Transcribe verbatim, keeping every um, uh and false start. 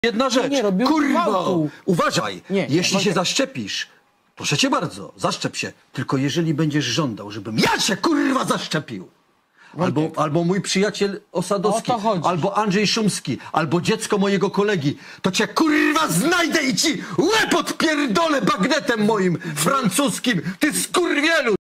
Jedna rzecz, nie robił kurwa, gwałtu. uważaj, Nie, jeśli nie, się zaszczepisz, proszę cię bardzo, zaszczep się, tylko jeżeli będziesz żądał, żebym ja się kurwa zaszczepił, albo, albo mój przyjaciel Osadowski, O to chodzi. albo Andrzej Szumski, albo dziecko mojego kolegi, to cię kurwa znajdę i ci łeb odpierdolę bagnetem moim francuskim, ty skurwielu!